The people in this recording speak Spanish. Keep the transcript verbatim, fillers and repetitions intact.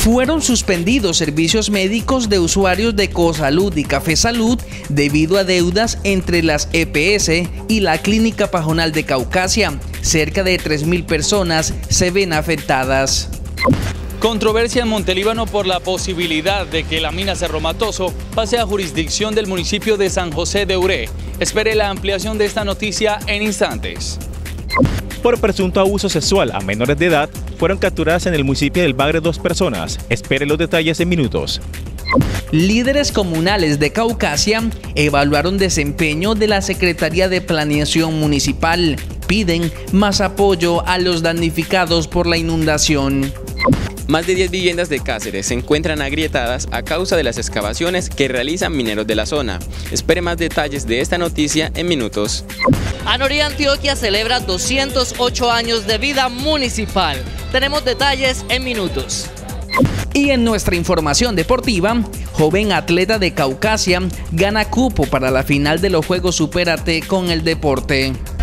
Fueron suspendidos servicios médicos de usuarios de Cosalud y Café Salud debido a deudas entre las E P S y la Clínica Pajonal de Caucasia. Cerca de tres mil personas se ven afectadas. Controversia en Montelíbano por la posibilidad de que la mina Cerro Matoso pase a jurisdicción del municipio de San José de Uré. Espere la ampliación de esta noticia en instantes. Por presunto abuso sexual a menores de edad, fueron capturadas en el municipio del Bagre dos personas. Espere los detalles en minutos. Líderes comunales de Caucasia evaluaron desempeño de la Secretaría de Planeación Municipal. Piden más apoyo a los damnificados por la inundación. Más de diez viviendas de Cáceres se encuentran agrietadas a causa de las excavaciones que realizan mineros de la zona. Espere más detalles de esta noticia en minutos. Anorí Antioquia celebra doscientos ocho años de vida municipal. Tenemos detalles en minutos. Y en nuestra información deportiva, joven atleta de Caucasia gana cupo para la final de los Juegos Supérate con el deporte.